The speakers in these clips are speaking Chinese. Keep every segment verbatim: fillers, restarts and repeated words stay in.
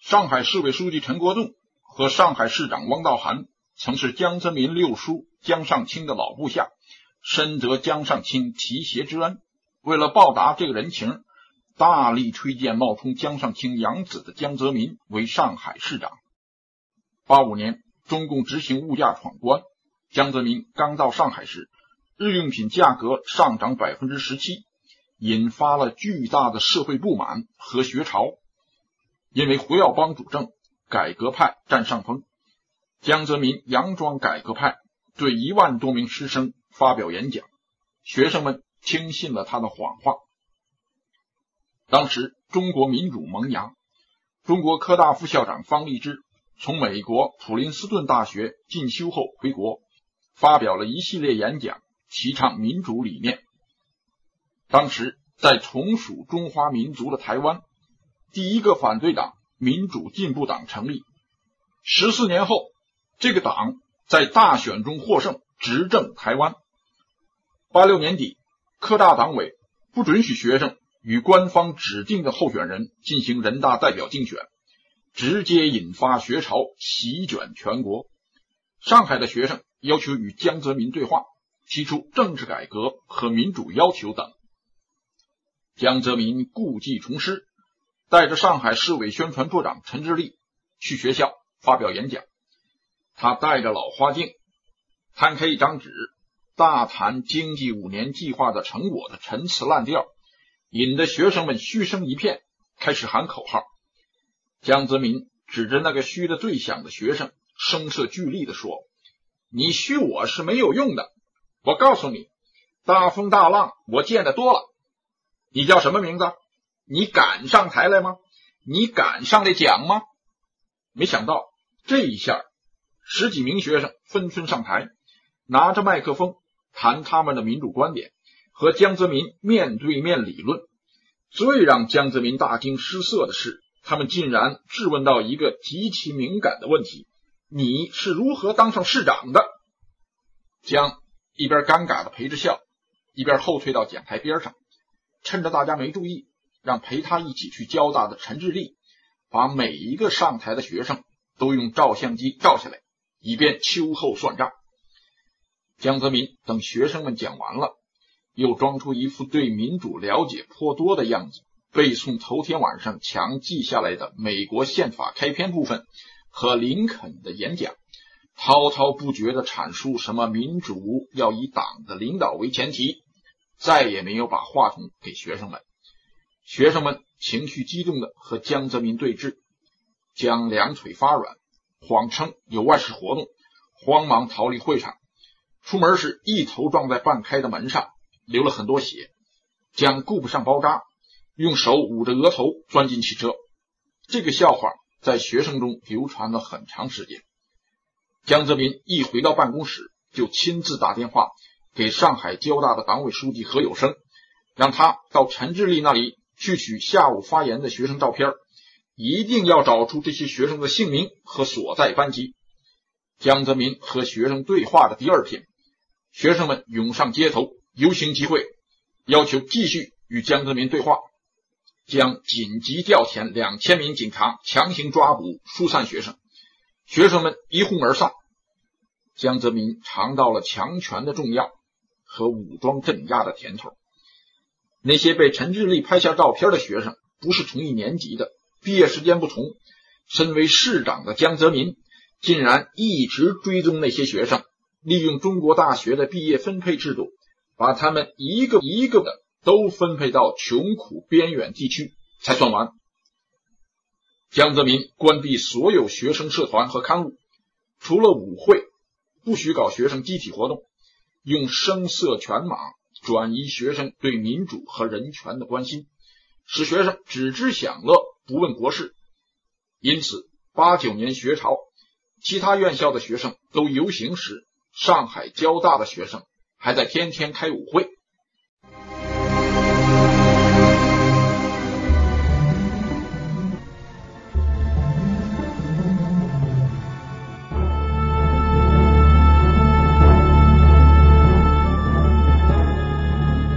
上海市委书记陈国栋和上海市长汪道涵曾是江泽民六叔江上清的老部下，深得江上清提携之恩。为了报答这个人情，大力推荐冒充江上清养子的江泽民为上海市长。八五年，中共执行物价闯关，江泽民刚到上海时，日用品价格上涨 百分之十七， 引发了巨大的社会不满和学潮。因为胡耀邦主政，改革派占上风，江泽民佯装改革派，对一万多名师生发表演讲，学生们听信了他的谎话。当时中国民主萌芽，中国科大副校长方励之从美国普林斯顿大学进修后回国，发表了一系列演讲，提倡民主理念。当时在从属中华民族的台湾，第一个反对党民主进步党成立。十四年后，这个党在大选中获胜，执政台湾。八六年底，科大党委不准许学生与官方指定的候选人进行人大代表竞选，直接引发学潮，席卷全国。上海的学生要求与江泽民对话，提出政治改革和民主要求等。江泽民故技重施，带着上海市委宣传部长陈志立去学校发表演讲。他戴着老花镜，摊开一张纸，大谈经济五年计划的成果的陈词滥调，引得学生们嘘声一片，开始喊口号。江泽民指着那个嘘得最响的学生，声色俱厉地说：“你嘘我是没有用的，我告诉你，大风大浪我见得多了。你叫什么名字？你敢上台来吗？你敢上来讲吗？”没想到这一下，十几名学生纷纷上台，拿着麦克风谈他们的民主观点，和江泽民面对面理论。最让江泽民大惊失色的是，他们竟然质问到一个极其敏感的问题：你是如何当上市长的？江一边尴尬的陪着笑，一边后退到讲台边上，趁着大家没注意，让陪他一起去交大的陈志立把每一个上台的学生都用照相机照下来，以便秋后算账。江泽民等学生们讲完了，又装出一副对民主了解颇多的样子，背诵头天晚上强记下来的美国宪法开篇部分和林肯的演讲，滔滔不绝地阐述什么民主要以党的领导为前提，再也没有把话筒给学生们。学生们情绪激动地和江泽民对峙，江两腿发软，谎称有外事活动，慌忙逃离会场。出门时一头撞在半开的门上，流了很多血。江顾不上包扎，用手捂着额头钻进汽车。这个笑话在学生中流传了很长时间。江泽民一回到办公室，就亲自打电话给上海交大的党委书记何有生，让他到陈志立那里去取下午发言的学生照片，一定要找出这些学生的姓名和所在班级。江泽民和学生对话的第二天，学生们涌上街头，游行集会，要求继续与江泽民对话。江紧急调遣两千名警察强行抓捕疏散学生，学生们一哄而散。江泽民尝到了强权的重要和武装镇压的甜头。那些被陈志立拍下照片的学生不是同一年级的，毕业时间不同，身为市长的江泽民竟然一直追踪那些学生，利用中国大学的毕业分配制度，把他们一个一个的都分配到穷苦边远地区才算完。江泽民关闭所有学生社团和刊物，除了舞会，不许搞学生集体活动，用声色犬马转移学生对民主和人权的关心，使学生只知享乐，不问国事。因此八九年学潮，其他院校的学生都游行时，上海交大的学生还在天天开舞会。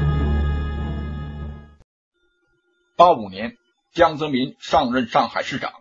八五年，江泽民上任上海市长。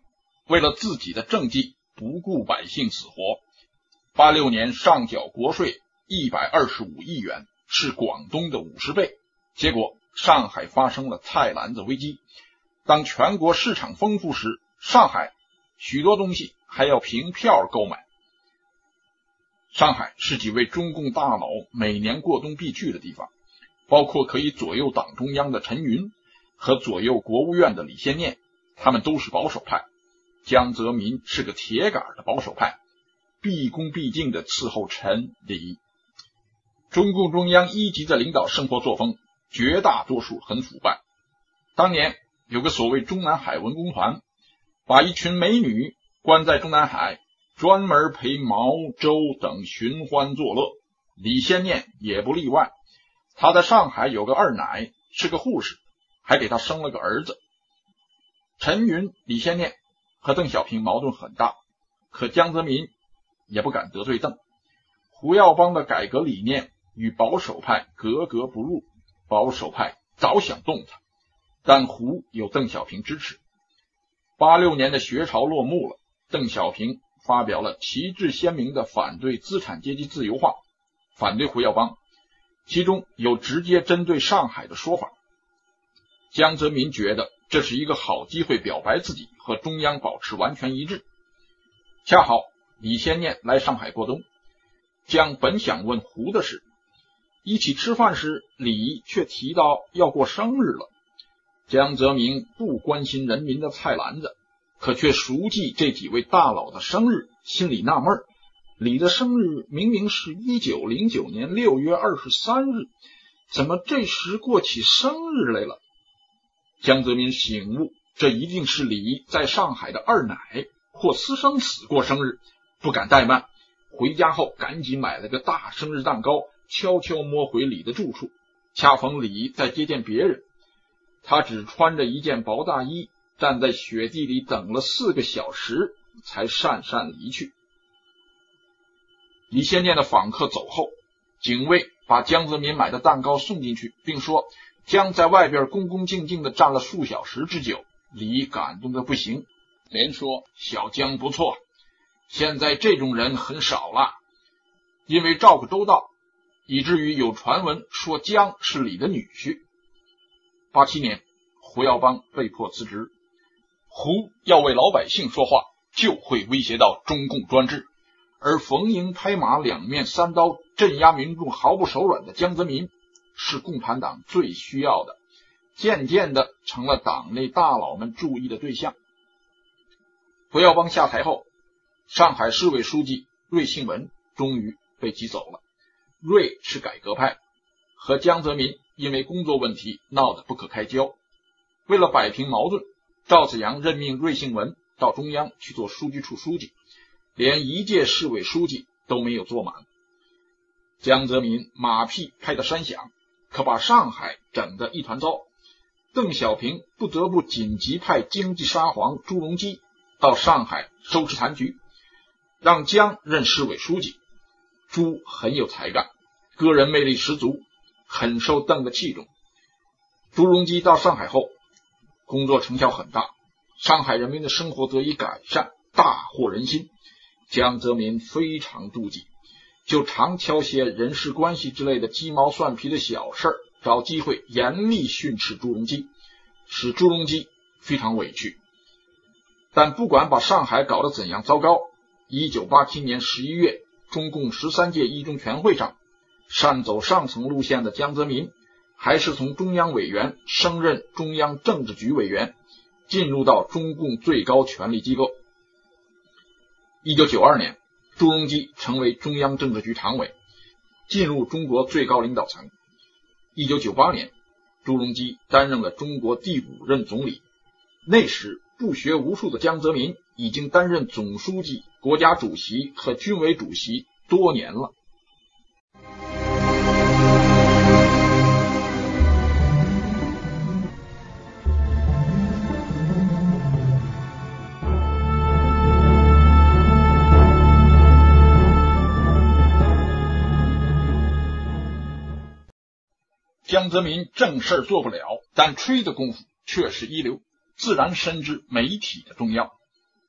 为了自己的政绩，不顾百姓死活。八六年上缴国税一百二十五亿元，是广东的五十倍。结果上海发生了菜篮子危机。当全国市场丰富时，上海许多东西还要凭票购买。上海是几位中共大佬每年过冬必去的地方，包括可以左右党中央的陈云和左右国务院的李先念，他们都是保守派。江泽民是个铁杆的保守派，毕恭毕敬地伺候陈李。中共中央一级的领导生活作风，绝大多数很腐败。当年有个所谓中南海文工团，把一群美女关在中南海，专门陪毛周等寻欢作乐。李先念也不例外，他在上海有个二奶，是个护士，还给他生了个儿子。陈云、李先念和邓小平矛盾很大，可江泽民也不敢得罪邓。胡耀邦的改革理念与保守派格格不入，保守派早想动他，但胡有邓小平支持。八六年的学潮落幕了，邓小平发表了旗帜鲜明的反对资产阶级自由化，反对胡耀邦，其中有直接针对上海的说法。江泽民觉得这是一个好机会，表白自己和中央保持完全一致。恰好李先念来上海过冬，江本想问胡的事，一起吃饭时李却提到要过生日了。江泽民不关心人民的菜篮子，可却熟记这几位大佬的生日，心里纳闷，李的生日明明是一九零九年六月二十三日，怎么这时过起生日来了？江泽民醒悟，这一定是李在上海的二奶或私生子过生日，不敢怠慢，回家后赶紧买了个大生日蛋糕，悄悄摸回李的住处。恰逢李在接见别人，他只穿着一件薄大衣，站在雪地里等了四个小时，才讪讪离去。李先念的访客走后，警卫把江泽民买的蛋糕送进去，并说江在外边恭恭敬敬地站了数小时之久。李感动得不行，连说小江不错，现在这种人很少了。因为照顾周到，以至于有传闻说江是李的女婿。八七年胡耀邦被迫辞职，胡要为老百姓说话，就会威胁到中共专制，而逢迎拍马两面三刀镇压民众毫不手软的江泽民是共产党最需要的，渐渐的成了党内大佬们注意的对象。胡耀邦下台后，上海市委书记芮杏文终于被挤走了。芮是改革派，和江泽民因为工作问题闹得不可开交。为了摆平矛盾，赵紫阳任命芮杏文到中央去做书记处书记，连一届市委书记都没有做满。江泽民马屁拍得山响，可把上海整得一团糟。邓小平不得不紧急派经济沙皇朱镕基到上海收拾残局，让江任市委书记。朱很有才干，个人魅力十足，很受邓的器重。朱镕基到上海后，工作成效很大，上海人民的生活得以改善，大获人心。江泽民非常妒忌，就常挑些人事关系之类的鸡毛蒜皮的小事，找机会严厉训斥朱镕基，使朱镕基非常委屈。但不管把上海搞得怎样糟糕，一九八七年十一月，中共十三届一中全会上，擅走上层路线的江泽民还是从中央委员升任中央政治局委员，进入到中共最高权力机构。一九九二年，朱镕基成为中央政治局常委，进入中国最高领导层。一九九八年，朱镕基担任了中国第五任总理。那时不学无术的江泽民已经担任总书记、国家主席和军委主席多年了。江泽民正事做不了，但吹的功夫却是一流，自然深知媒体的重要。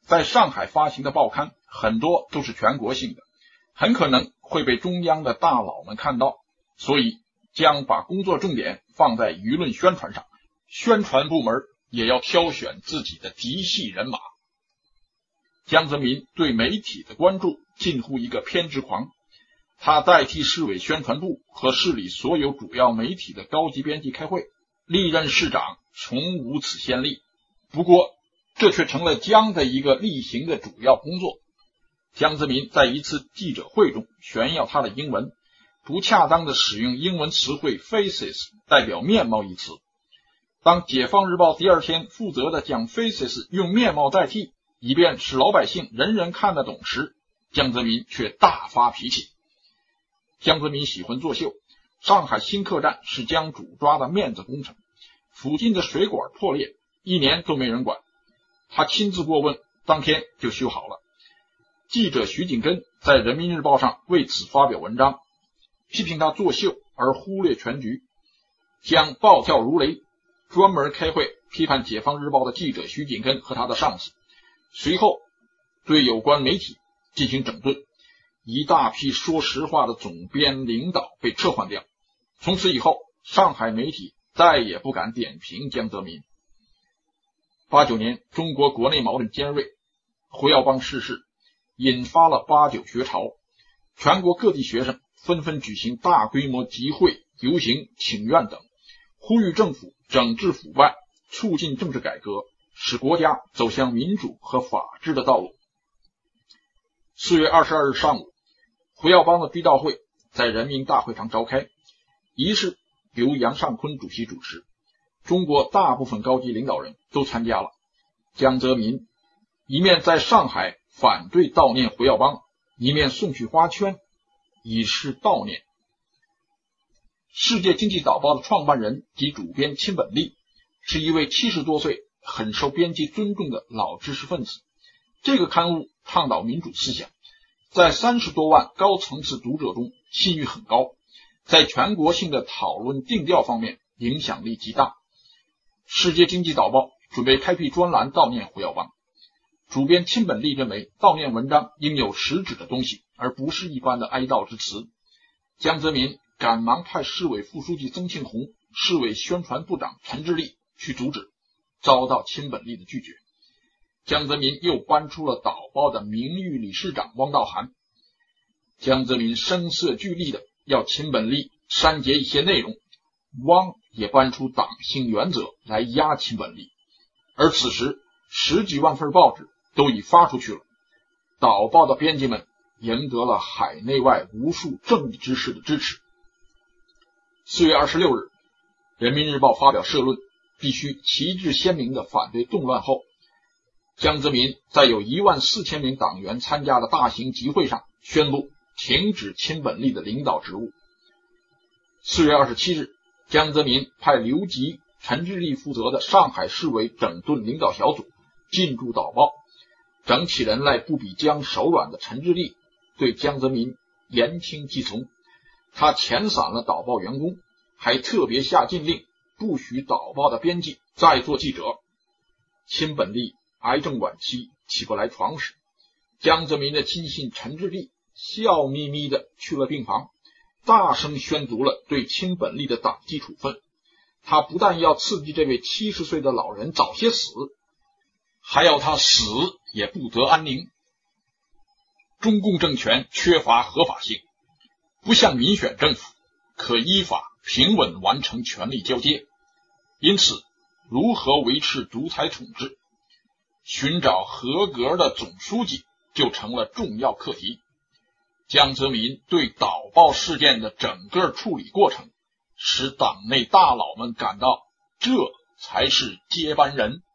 在上海发行的报刊很多都是全国性的，很可能会被中央的大佬们看到，所以将把工作重点放在舆论宣传上，宣传部门也要挑选自己的嫡系人马。江泽民对媒体的关注近乎一个偏执狂，他代替市委宣传部和市里所有主要媒体的高级编辑开会，历任市长从无此先例。不过这却成了江的一个例行的主要工作。江泽民在一次记者会中炫耀他的英文，不恰当地使用英文词汇 faces 代表面貌一词。当解放日报第二天负责的将 faces 用面貌代替，以便使老百姓人人看得懂时，江泽民却大发脾气。江泽民喜欢作秀，上海新客站是江主抓的面子工程，附近的水管破裂，一年都没人管，他亲自过问，当天就修好了。记者徐景根在人民日报上为此发表文章，批评他作秀而忽略全局。江暴跳如雷，专门开会批判解放日报的记者徐景根和他的上司，随后对有关媒体进行整顿，一大批说实话的总编领导被撤换掉。从此以后，上海媒体再也不敢点评江泽民。八九年，中国国内矛盾尖锐，胡耀邦逝世，引发了八九学潮，全国各地学生纷纷举行大规模集会、游行、请愿等，呼吁政府整治腐败，促进政治改革，使国家走向民主和法治的道路。四月二十二日上午，胡耀邦的追悼会在人民大会堂召开，仪式由杨尚昆主席主持，中国大部分高级领导人都参加了。江泽民一面在上海反对悼念胡耀邦，一面送去花圈，以示悼念。世界经济导报的创办人及主编亲本利是一位七十多岁、很受编辑尊重的老知识分子。这个刊物倡导民主思想，在三十多万高层次读者中信誉很高，在全国性的讨论定调方面影响力极大。世界经济导报准备开辟专栏悼念胡耀邦，主编亲本利认为悼念文章应有实质的东西，而不是一般的哀悼之词。江泽民赶忙派市委副书记曾庆红、市委宣传部长陈志立去阻止，遭到亲本利的拒绝。江泽民又搬出了导报的名誉理事长汪道涵。江泽民声色俱厉的要亲本利删节一些内容，汪也搬出党性原则来压亲本利。而此时十几万份报纸都已发出去了，导报的编辑们赢得了海内外无数正义之士的支持。四月二十六日，人民日报发表社论，必须旗帜鲜明地反对动乱后，江泽民在有一万四千名党员参加的大型集会上宣布停止亲本利的领导职务。四月二十七日，江泽民派刘吉、陈志立负责的上海市委整顿领导小组进驻导报，整起人来不比江手软的陈志立对江泽民言听计从，他遣散了导报员工，还特别下禁令，不许导报的编辑再做记者。亲本利癌症晚期，起不来床时，江泽民的亲信陈志立笑眯眯地去了病房，大声宣读了对亲本利的党纪处分。他不但要刺激这位七十岁的老人早些死，还要他死也不得安宁。中共政权缺乏合法性，不像民选政府可依法平稳完成权力交接，因此如何维持独裁统治，寻找合格的总书记就成了重要课题。江泽民对导报事件的整个处理过程，使党内大佬们感到这才是接班人。